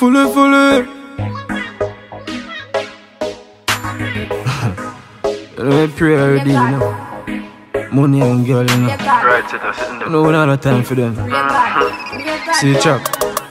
Fully. I pray every day, you know. Money and girl, you know. Right, so that's it. No, we don't have time for them. See the chop.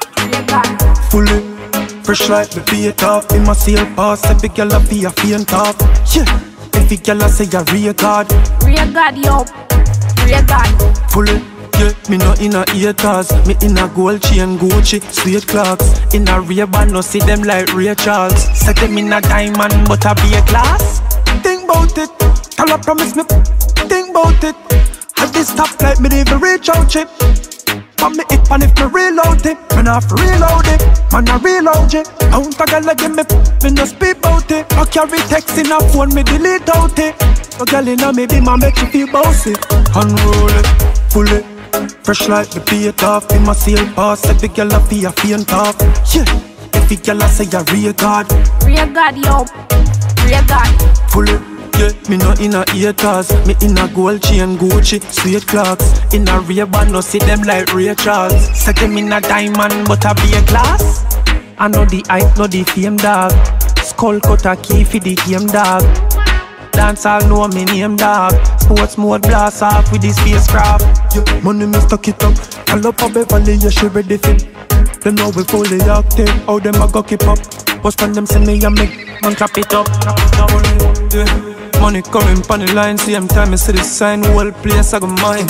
Fully fresh like the beat off. In my seal pass, every girl a be a faint off. Yeah, every girl a say a real God. Real God, yo. Real God. Fully, yeah, me no in a haters. Me in a gold chain, Gucci, sweet clocks. In a Ray-Ban, no see them like Ray Charles. Say them in a diamond, but I be a glass. Think about it, tell her promise me. Think about it. Had this stop like me never reach out chip. Put me it and if me reload it, man I reload it, man I reload it. Count a girl give me no speak about it. I carry text in a phone, me delete out it. A girl in a me be my make you feel bossy. Unroll it, pull it, fresh like the beat off. In my seal pass, every girl a be a faint off. Yeah, every girl a say a real God. Real God, yo. Real God. Full it. Yeah, me no in a haters. Me in a gold chain, Gucci, sweet clocks. In a Ray-Ban, no see them like Ray Charles. Say them in a diamond, but I be a glass. I know the hype, know the fame dog. Skull cut a key for the game dog. Dance all know me name dog. Sports mode blast off with the spacecraft. Yeah, money me stuck it up. Call up a Beverly, yeah she ready for. Them know we fully active. How them a go keep up? But when them send me a make man clap it up. Yeah. Money coming pon the line, same time I see the sign, whole place I go mine.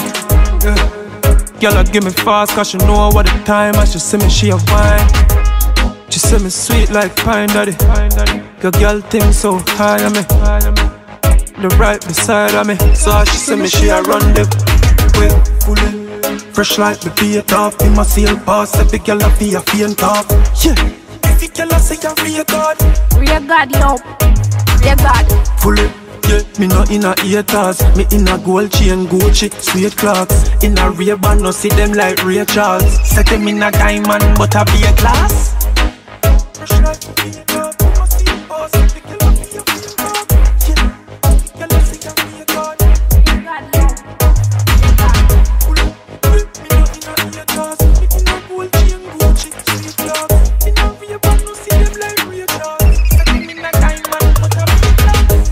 Yeah. Girl I give me fast, cause she know what the time. As she see me, she a wine. She say me sweet like pine daddy. Your girl think so high on me. The right beside of me. So as she see me, she a run the way. Fully fresh like the beat off. In my seal pass, every girl a be a faint off. Yeah, every girl a say a real God. Real God, yo. Real God. Fully. Yeah, me no in a haters. Me in a gold chain, Gucci, sweet clocks. In a Ray-Ban, no see them like Ray Charles. Say them in a diamond, but I be a glass. Fresh like the beat off, in my seal pass, every girl a be a faint off. Yeah, every girl a say a real God. Real God, yo. Real God. Fully, yeah, me no in a haters. Me in a gold chain, Gucci, sweet clocks. In a Ray-Ban, no see them like Ray Charles. Say them in a diamond, but I be a glass.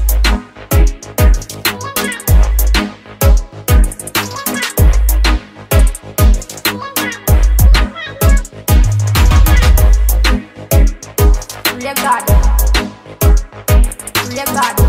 Real God. Real God.